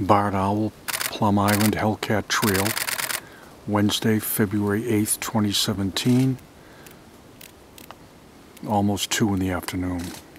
Barred Owl, Plum Island Hellcat Trail, Wednesday, February 8th, 2017, almost 2 in the afternoon.